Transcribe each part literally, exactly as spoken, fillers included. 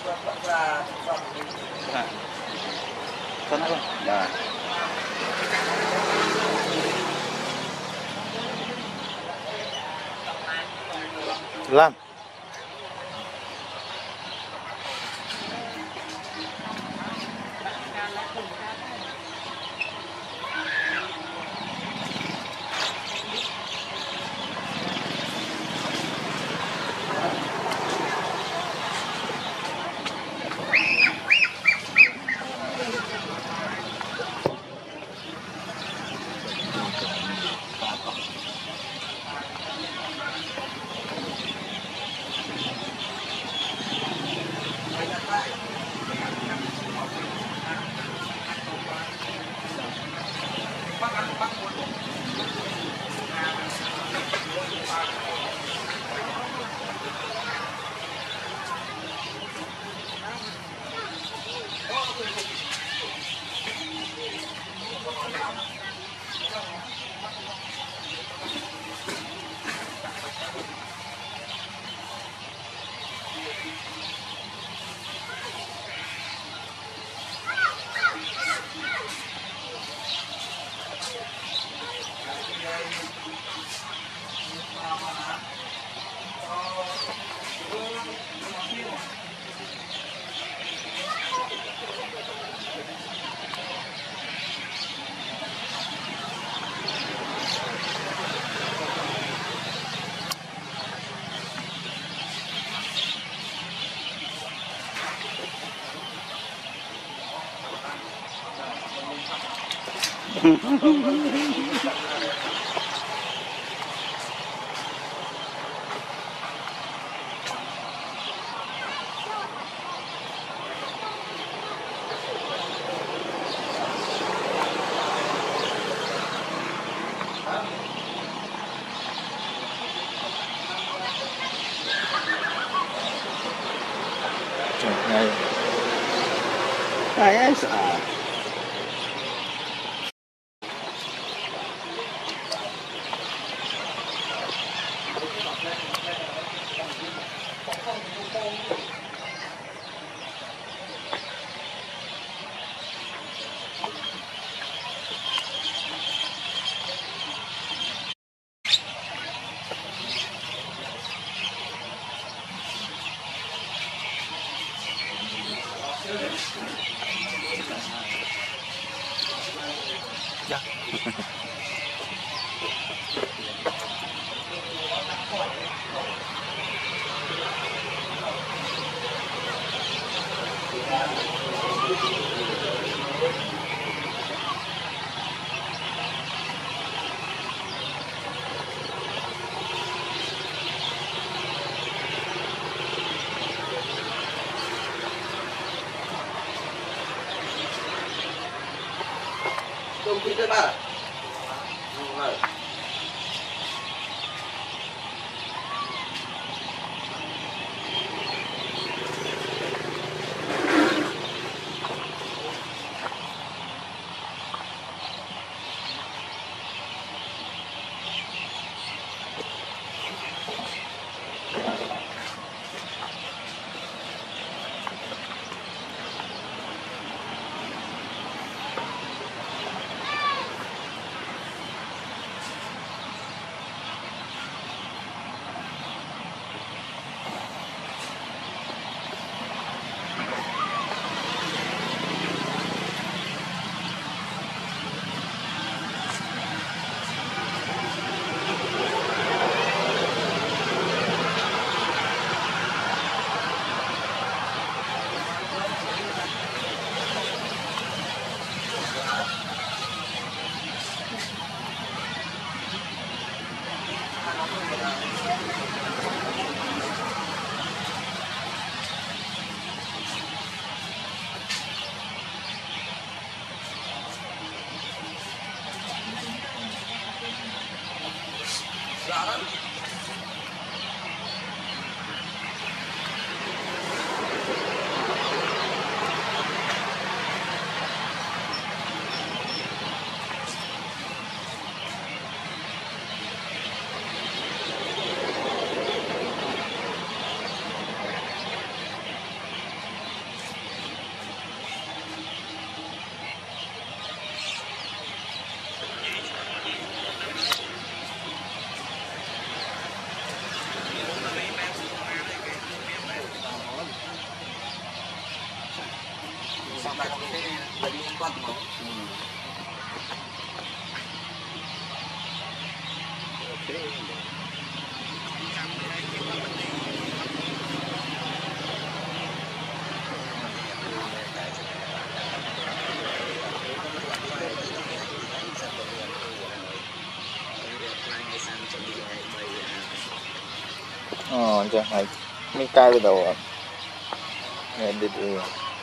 Nah, sana bang. Nah. Solam. Này. Ai ai sợ. Dạ. Không tin tới ba. Rồi. Ờ, chẳng hay mấy cái với đầu ạ. Nghe đi đi.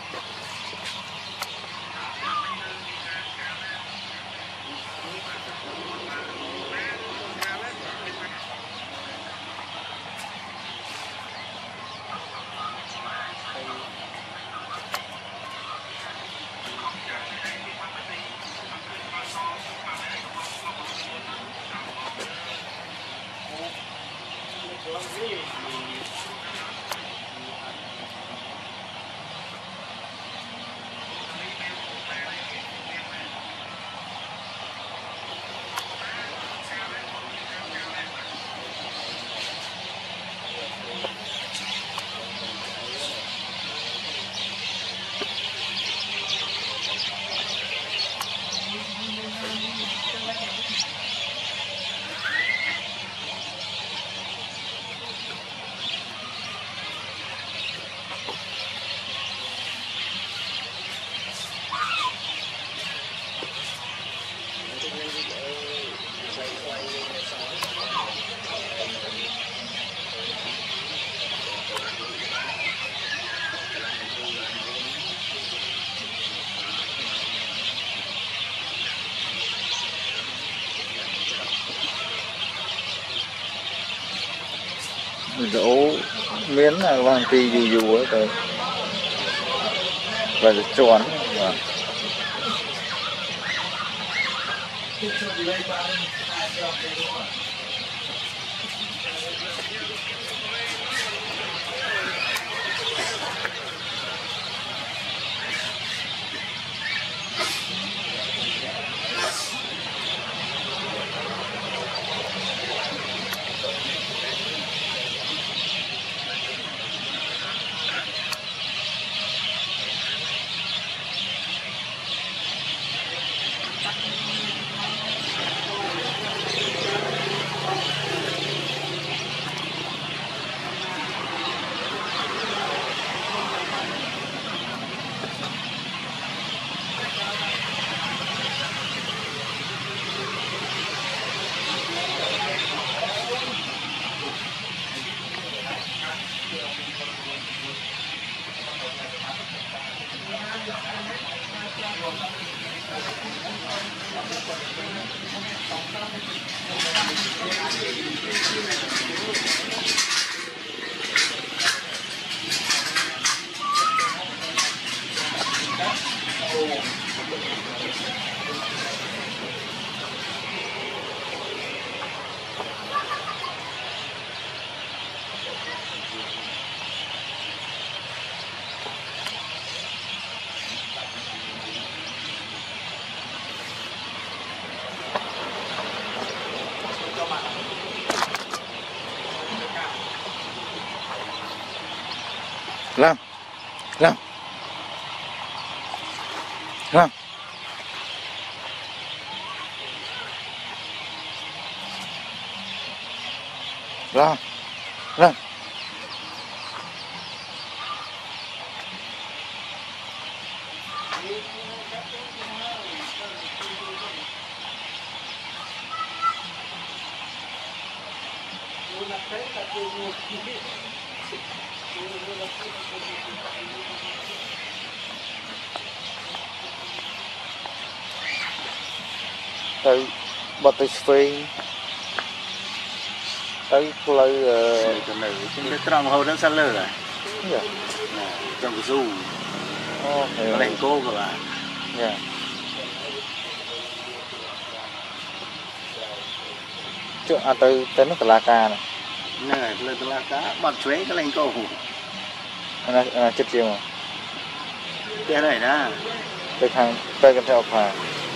Đổ miếng là hoàng tì dù dù ấy rồi và được tròn và làm làm làm làm làm tới bật tới phê tới lời cái này cái trong hồ nó xa lơ rồi trong cái du nó lên cô các bạn chứ à tới tới nó là ca này này lên là cá bật chuối cái lên cô nó nó chết chiều mà cái này đó tới hàng tới cái theo phà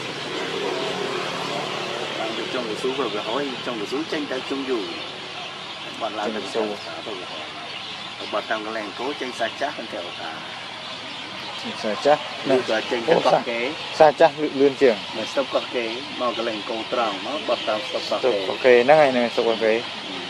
trong cái số vừa hỏi trong cái số tranh tay chung dù bọn làm được số bật trong cái làng cố tranh xa chắc hơn theo cả xa chắc Lưu tòa trên cái cọc kế xa chắc lươn trường Mà stop cọc kế Mà cái lệnh công trọng Nó bật tạm stop cọc sụp kế cọc kế nó ngay này sụp cọc kế